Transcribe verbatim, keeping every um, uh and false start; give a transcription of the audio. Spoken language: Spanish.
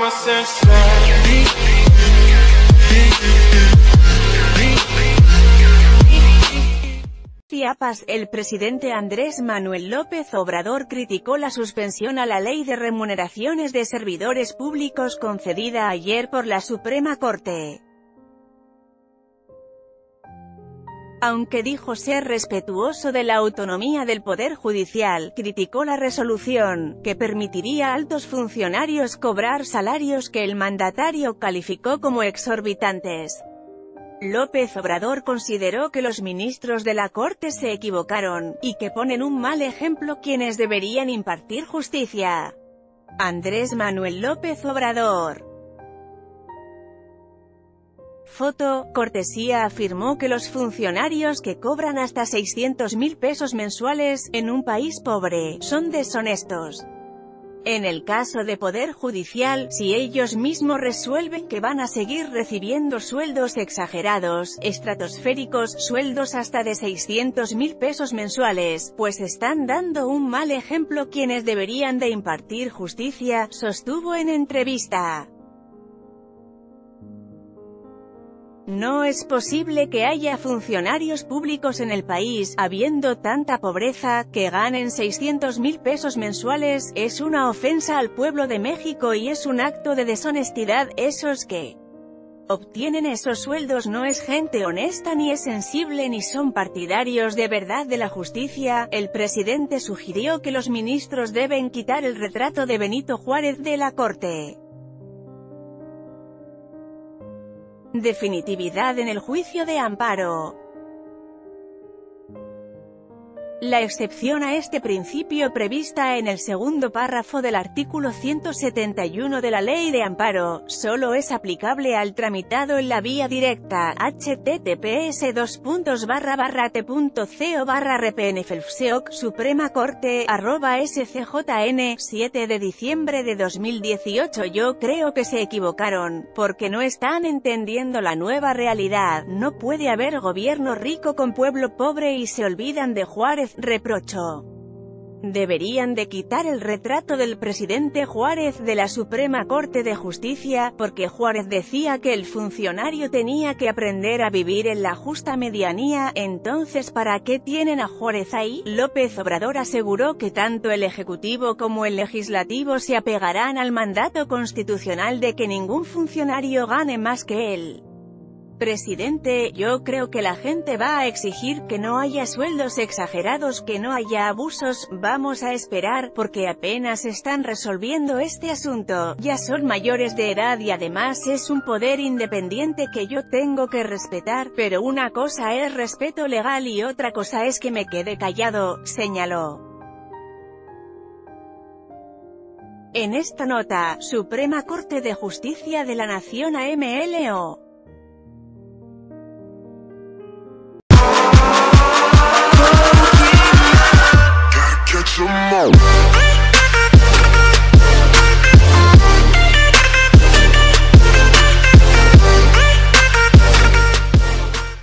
Chiapas, el presidente Andrés Manuel López Obrador criticó la suspensión a la Ley de Remuneraciones de Servidores Públicos concedida ayer por la Suprema Corte. Aunque dijo ser respetuoso de la autonomía del Poder Judicial, criticó la resolución, que permitiría a altos funcionarios cobrar salarios que el mandatario calificó como exorbitantes. López Obrador consideró que los ministros de la Corte se equivocaron, y que ponen un mal ejemplo quienes deberían impartir justicia. Andrés Manuel López Obrador. Foto, cortesía afirmó que los funcionarios que cobran hasta seiscientos mil pesos mensuales, en un país pobre, son deshonestos. En el caso de Poder Judicial, si ellos mismos resuelven que van a seguir recibiendo sueldos exagerados, estratosféricos, sueldos hasta de seiscientos mil pesos mensuales, pues están dando un mal ejemplo quienes deberían de impartir justicia, sostuvo en entrevista. No es posible que haya funcionarios públicos en el país, habiendo tanta pobreza, que ganen seiscientos mil pesos mensuales. Es una ofensa al pueblo de México y es un acto de deshonestidad. Esos que obtienen esos sueldos no es gente honesta, ni es sensible, ni son partidarios de verdad de la justicia. El presidente sugirió que los ministros deben quitar el retrato de Benito Juárez de la Corte. Definitividad en el juicio de amparo. La excepción a este principio prevista en el segundo párrafo del artículo ciento setenta y uno de la Ley de Amparo, solo es aplicable al tramitado en la vía directa, https dos puntos barra barra t.co barra rpnfelfseoc, Suprema Corte, arroba scjn, siete de diciembre de dos mil dieciocho. Yo creo que se equivocaron, porque no están entendiendo la nueva realidad. No puede haber gobierno rico con pueblo pobre y se olvidan de Juárez, reprochó. Deberían de quitar el retrato del presidente Juárez de la Suprema Corte de Justicia, porque Juárez decía que el funcionario tenía que aprender a vivir en la justa medianía. Entonces, ¿para qué tienen a Juárez ahí? López Obrador aseguró que tanto el Ejecutivo como el Legislativo se apegarán al mandato constitucional de que ningún funcionario gane más que él. Presidente, yo creo que la gente va a exigir que no haya sueldos exagerados, que no haya abusos. Vamos a esperar, porque apenas están resolviendo este asunto, ya son mayores de edad y además es un poder independiente que yo tengo que respetar, pero una cosa es respeto legal y otra cosa es que me quede callado, señaló. En esta nota, Suprema Corte de Justicia de la Nación A M L O. Catch 'em all.